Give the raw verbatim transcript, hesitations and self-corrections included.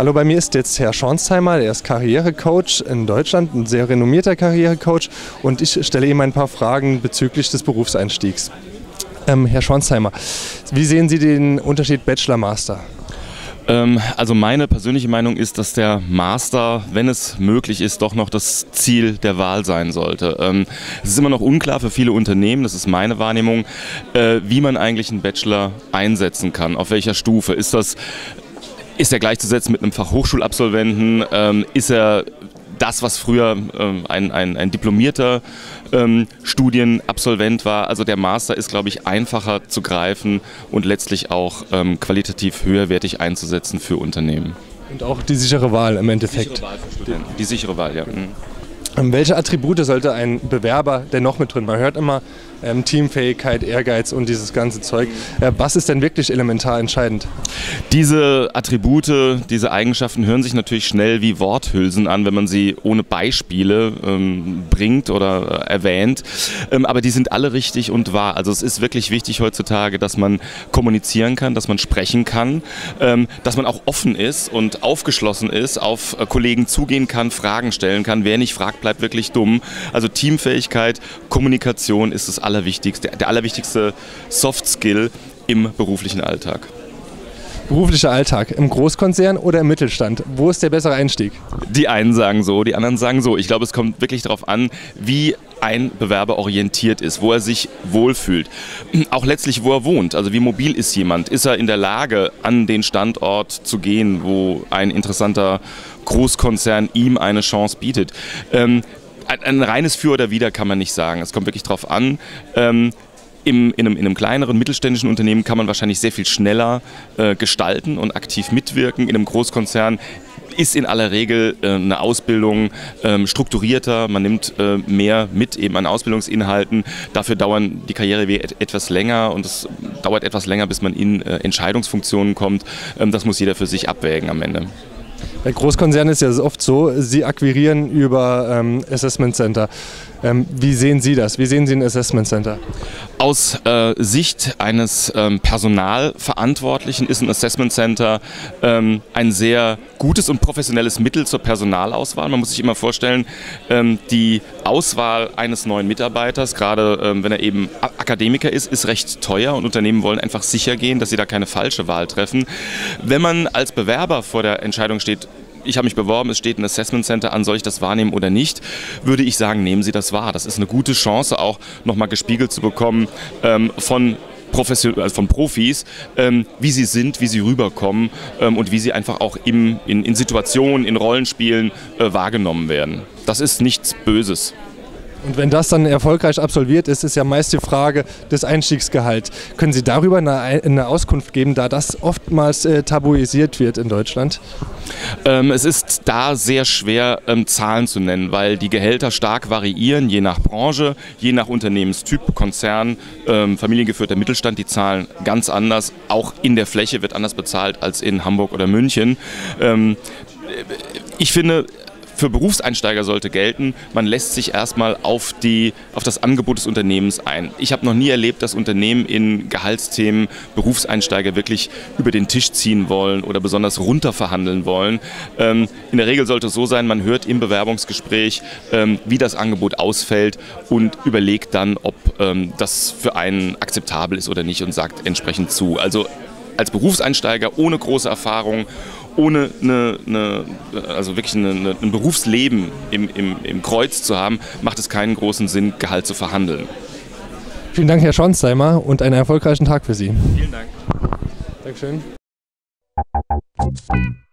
Hallo, bei mir ist jetzt Herr Schornsheimer, der ist Karrierecoach in Deutschland, ein sehr renommierter Karrierecoach, und ich stelle ihm ein paar Fragen bezüglich des Berufseinstiegs. Ähm, Herr Schornsheimer, wie sehen Sie den Unterschied Bachelor-Master? Also meine persönliche Meinung ist, dass der Master, wenn es möglich ist, doch noch das Ziel der Wahl sein sollte. Es ist immer noch unklar für viele Unternehmen, das ist meine Wahrnehmung, wie man eigentlich einen Bachelor einsetzen kann, auf welcher Stufe. Ist das, ist er gleichzusetzen mit einem Fachhochschulabsolventen? Ist er das, was früher ähm, ein, ein, ein diplomierter ähm, Studienabsolvent war? Also der Master ist, glaube ich, einfacher zu greifen und letztlich auch ähm, qualitativ höherwertig einzusetzen für Unternehmen. Und auch die sichere Wahl im Endeffekt. Die sichere Wahl für Studenten. Die sichere Wahl, ja. Mhm. Welche Attribute sollte ein Bewerber denn noch mit drin? Man hört immer ähm, Teamfähigkeit, Ehrgeiz und dieses ganze Zeug. Äh, was ist denn wirklich elementar entscheidend? Diese Attribute, diese Eigenschaften hören sich natürlich schnell wie Worthülsen an, wenn man sie ohne Beispiele ähm, bringt oder äh, erwähnt. Ähm, aber die sind alle richtig und wahr. Also es ist wirklich wichtig heutzutage, dass man kommunizieren kann, dass man sprechen kann, ähm, dass man auch offen ist und aufgeschlossen ist, auf äh, Kollegen zugehen kann, Fragen stellen kann. Wer nicht fragt, bleibt wirklich dumm. Also Teamfähigkeit, Kommunikation ist das Allerwichtigste, der allerwichtigste Soft-Skill im beruflichen Alltag. Beruflicher Alltag im Großkonzern oder im Mittelstand? Wo ist der bessere Einstieg? Die einen sagen so, die anderen sagen so. Ich glaube, es kommt wirklich darauf an, wie ein Bewerber orientiert ist, wo er sich wohlfühlt. Auch letztlich, wo er wohnt. Also wie mobil ist jemand? Ist er in der Lage, an den Standort zu gehen, wo ein interessanter Großkonzern ihm eine Chance bietet? Ähm, ein, ein reines Für oder Wider kann man nicht sagen. Es kommt wirklich darauf an. Ähm, Im, in, einem, in einem kleineren mittelständischen Unternehmen kann man wahrscheinlich sehr viel schneller äh, gestalten und aktiv mitwirken. In einem Großkonzern ist in aller Regel äh, eine Ausbildung ähm, strukturierter, man nimmt äh, mehr mit eben an Ausbildungsinhalten. Dafür dauern die Karrierewege et etwas länger und es dauert etwas länger, bis man in äh, Entscheidungsfunktionen kommt. Ähm, das muss jeder für sich abwägen am Ende. Bei Großkonzernen ist ja oft so, sie akquirieren über ähm, Assessment Center. Ähm, wie sehen Sie das? Wie sehen Sie ein Assessment Center? Aus äh, Sicht eines ähm, Personalverantwortlichen ist ein Assessment Center ähm, ein sehr gutes und professionelles Mittel zur Personalauswahl. Man muss sich immer vorstellen, ähm, die Auswahl eines neuen Mitarbeiters, gerade ähm, wenn er eben Akademiker ist, ist recht teuer und Unternehmen wollen einfach sicher gehen, dass sie da keine falsche Wahl treffen. Wenn man als Bewerber vor der Entscheidung steht, ich habe mich beworben, es steht ein Assessment Center an, soll ich das wahrnehmen oder nicht, würde ich sagen, nehmen Sie das wahr. Das ist eine gute Chance, auch nochmal gespiegelt zu bekommen ähm, von, Profession also von Profis, ähm, wie sie sind, wie sie rüberkommen ähm, und wie sie einfach auch im, in, in Situationen, in Rollenspielen äh, wahrgenommen werden. Das ist nichts Böses. Und wenn das dann erfolgreich absolviert ist, ist ja meist die Frage des Einstiegsgehalts. Können Sie darüber eine, eine Auskunft geben, da das oftmals äh, tabuisiert wird in Deutschland? Ähm, es ist da sehr schwer, ähm, Zahlen zu nennen, weil die Gehälter stark variieren, je nach Branche, je nach Unternehmenstyp, Konzern, ähm, familiengeführter Mittelstand, die zahlen ganz anders. Auch in der Fläche wird anders bezahlt als in Hamburg oder München. Ähm, ich finde, für Berufseinsteiger sollte gelten, man lässt sich erstmal auf, die, auf das Angebot des Unternehmens ein. Ich habe noch nie erlebt, dass Unternehmen in Gehaltsthemen Berufseinsteiger wirklich über den Tisch ziehen wollen oder besonders runter verhandeln wollen. Ähm, in der Regel sollte es so sein, man hört im Bewerbungsgespräch, ähm, wie das Angebot ausfällt und überlegt dann, ob ähm, das für einen akzeptabel ist oder nicht und sagt entsprechend zu. Also als Berufseinsteiger ohne große Erfahrung, ohne eine, eine, also wirklich eine, eine, ein Berufsleben im, im, im Kreuz zu haben, macht es keinen großen Sinn, Gehalt zu verhandeln. Vielen Dank, Herr Schornsheimer, und einen erfolgreichen Tag für Sie. Vielen Dank. Dankeschön.